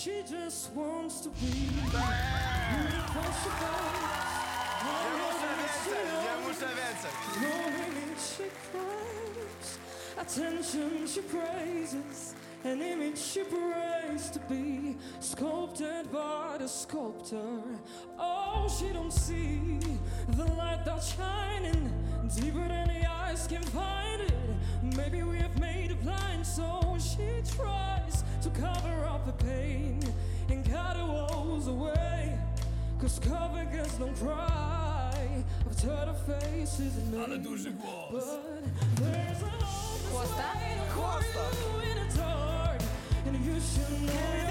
she just wants to be impossible. Nie muszę więcej. Knowing she cries, attention she praises, an image she prays to be sculpted by the sculptor. Oh, she don't see the light that's shining deeper than the eyes can find it. Maybe we have made it blind, so she tries to cover up the pain and cut her woes away. 'Cause cover girls don't cry after the face isn't made. Ale duży głos. But there's a Chłosta? in the dark, and you should know